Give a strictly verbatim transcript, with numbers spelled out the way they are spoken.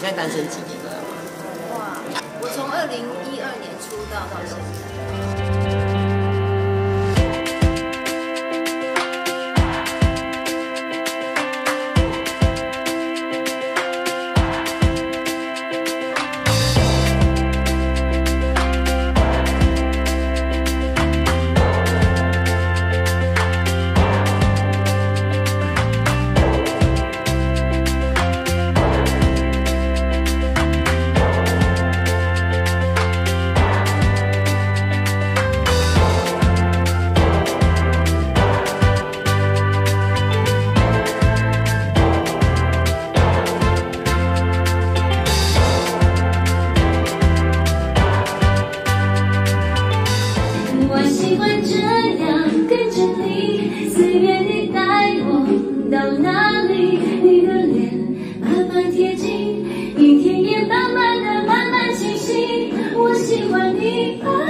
现在单身几年了吗？ 哇，我从二零一二年出道到现在。 到哪里，你的脸慢慢贴近，一天也慢慢的慢慢清晰。我喜欢你。